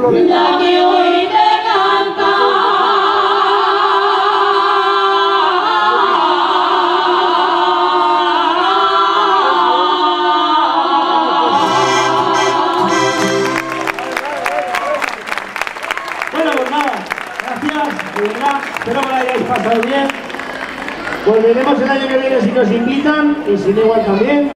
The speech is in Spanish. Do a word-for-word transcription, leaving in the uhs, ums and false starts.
Pablo de... La que hoy te canta. Bueno, pues nada, gracias, de verdad, espero que lo hayáis pasado bien. Volveremos el año que viene si nos invitan y si no igual también.